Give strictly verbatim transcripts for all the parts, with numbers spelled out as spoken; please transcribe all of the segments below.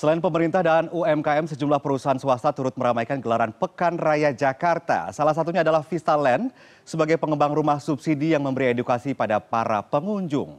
Selain pemerintah dan U M K M, sejumlah perusahaan swasta turut meramaikan gelaran Pekan Raya Jakarta. Salah satunya adalah Vistaland sebagai pengembang rumah subsidi yang memberi edukasi pada para pengunjung.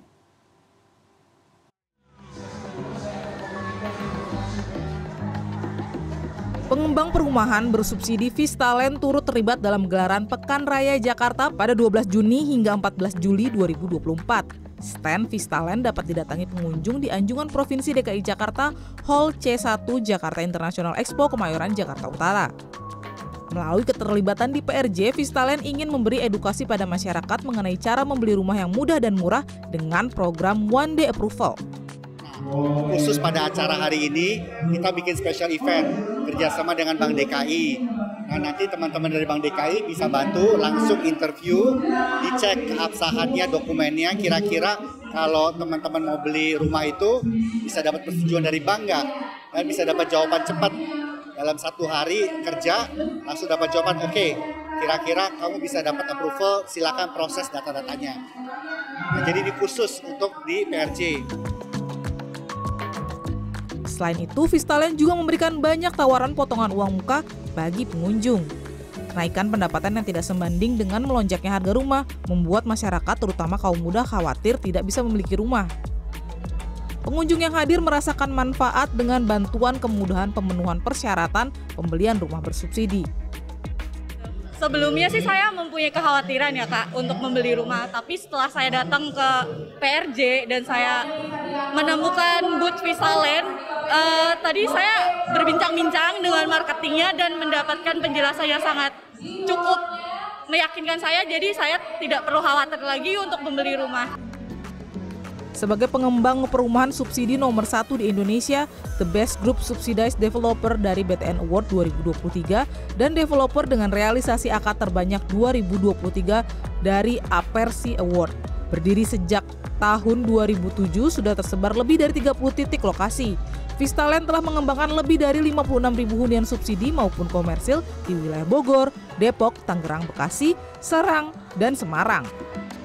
Pengembang perumahan bersubsidi Vistaland turut terlibat dalam gelaran Pekan Raya Jakarta pada dua belas Juni hingga empat belas Juli dua ribu dua puluh empat. Stand Vistaland dapat didatangi pengunjung di Anjungan Provinsi D K I Jakarta, Hall C satu Jakarta International Expo, Kemayoran, Jakarta Utara. Melalui keterlibatan di P R J, Vistaland ingin memberi edukasi pada masyarakat mengenai cara membeli rumah yang mudah dan murah dengan program One Day Approval. Khusus pada acara hari ini, kita bikin special event kerjasama dengan Bank D K I. Nah, nanti teman-teman dari Bank D K I bisa bantu langsung interview, dicek keabsahannya, dokumennya, kira-kira kalau teman-teman mau beli rumah itu bisa dapat persetujuan dari bank nggak? Dan bisa dapat jawaban cepat dalam satu hari kerja, langsung dapat jawaban, oke, okay, kira-kira kamu bisa dapat approval, silakan proses data-datanya. Nah, jadi ini khusus untuk di P R J. Selain itu, Vistaland juga memberikan banyak tawaran potongan uang muka bagi pengunjung. Kenaikan pendapatan yang tidak sebanding dengan melonjaknya harga rumah membuat masyarakat, terutama kaum muda, khawatir tidak bisa memiliki rumah. Pengunjung yang hadir merasakan manfaat dengan bantuan kemudahan pemenuhan persyaratan pembelian rumah bersubsidi. Sebelumnya sih saya mempunyai kekhawatiran ya Kak untuk membeli rumah, tapi setelah saya datang ke P R J dan saya menemukan booth Vistaland, uh, tadi saya berbincang-bincang dengan marketingnya dan mendapatkan penjelasan yang sangat cukup meyakinkan saya, jadi saya tidak perlu khawatir lagi untuk membeli rumah. Sebagai pengembang perumahan subsidi nomor satu di Indonesia, The Best Group Subsidized Developer dari B T N Award dua ribu dua puluh tiga dan developer dengan realisasi A K terbanyak dua ribu dua puluh tiga dari Apersi Award. Berdiri sejak tahun dua ribu tujuh, sudah tersebar lebih dari tiga puluh titik lokasi. Vistaland telah mengembangkan lebih dari lima puluh enam ribu hunian subsidi maupun komersil di wilayah Bogor, Depok, Tangerang, Bekasi, Serang, dan Semarang.